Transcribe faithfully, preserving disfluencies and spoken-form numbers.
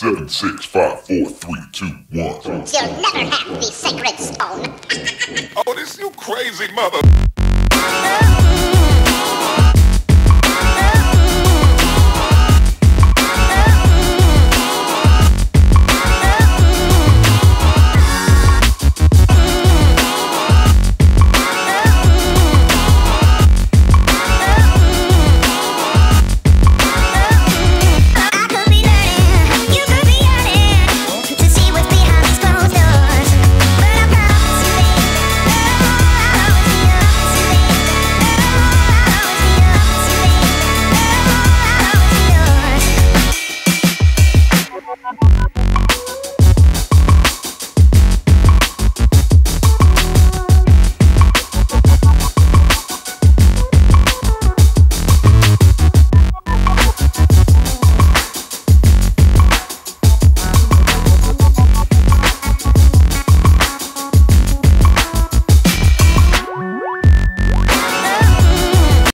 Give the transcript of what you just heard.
seven, six, five, four, three, two, one. You'll never have the sacred stone. Oh, this you crazy mother.